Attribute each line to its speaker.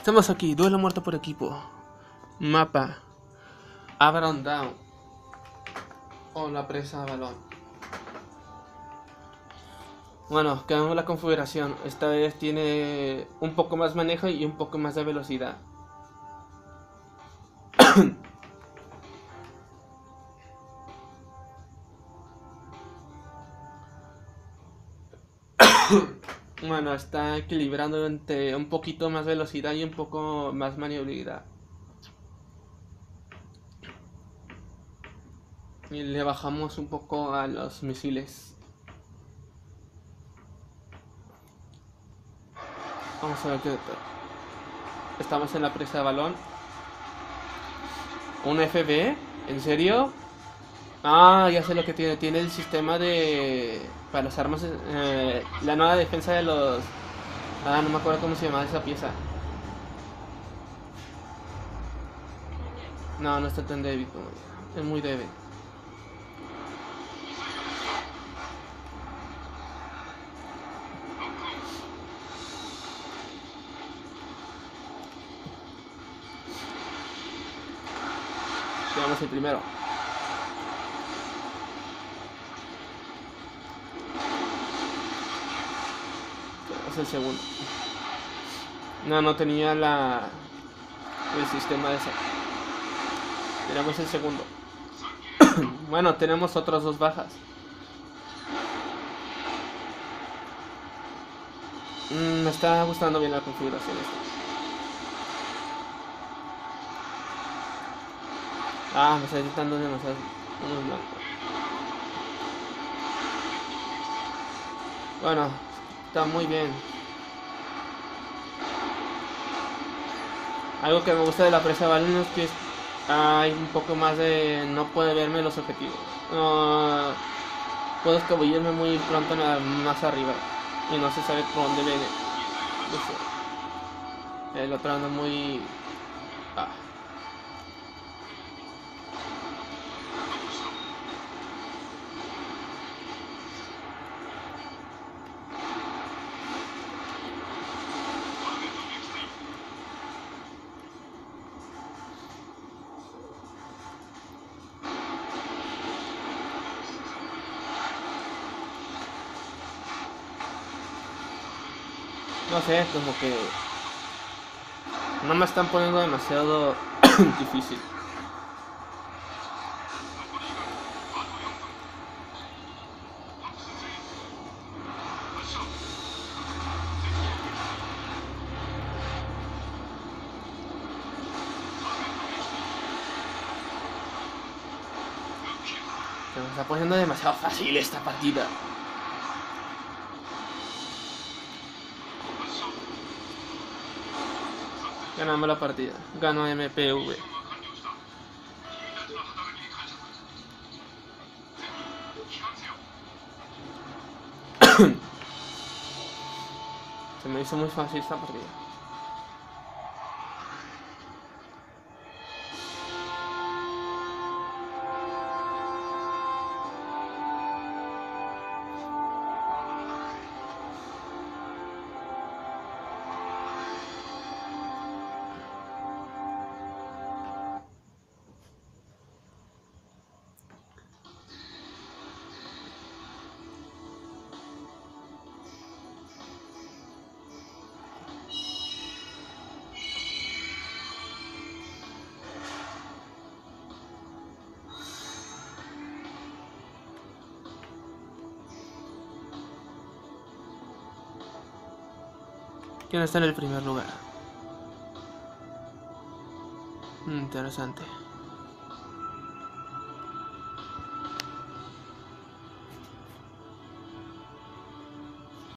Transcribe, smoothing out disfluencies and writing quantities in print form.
Speaker 1: Estamos aquí, duelo muerto por equipo. Mapa Abaddon Down o la presa balón. Bueno, cambiamos la configuración. Esta vez tiene un poco más manejo y un poco más de velocidad. Bueno, está equilibrando entre un poquito más velocidad y un poco más maniobrabilidad. Y le bajamos un poco a los misiles. Vamos a ver qué. Estamos en la presa de balón. ¿Un FB? ¿En serio? Ah, ya sé lo que tiene. Tiene el sistema de... para las armas... la nueva defensa de los... Ah, no me acuerdo cómo se llamaba esa pieza. No, no está tan débil como... Es muy débil. Tenemos el primero. Tenemos el segundo. No tenía el sistema de ese. Tenemos el segundo. Bueno, tenemos otras dos bajas. Me está gustando bien la configuración esta. Ah, me está editando demasiado. Bueno, está muy bien. Algo que me gusta de la presa de balón es que hay un poco más de... no puede verme los objetivos. Puedo escabullirme muy pronto más arriba y no se sabe por dónde viene. El otro anda muy... No sé, como que no me están poniendo demasiado difícil. Se me está poniendo demasiado fácil esta partida. Ganamos la partida. Ganó MPV. Se me hizo muy fácil esta partida. ¿Quién está en el primer lugar? Interesante.